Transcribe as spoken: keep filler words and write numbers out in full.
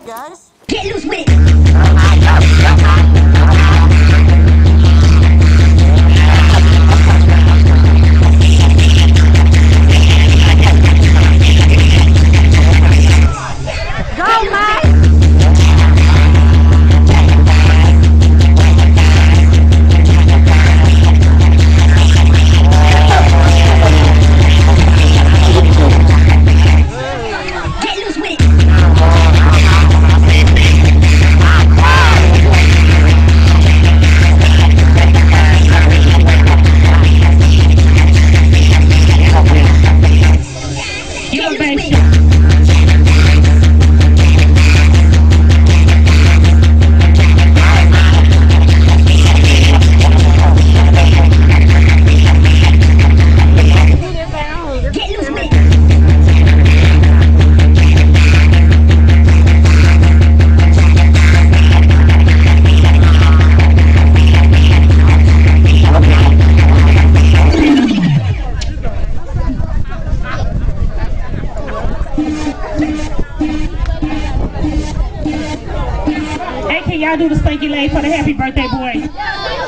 up, guys? Get loose with it. Hey, can y'all do the spanky leg for the happy birthday boy?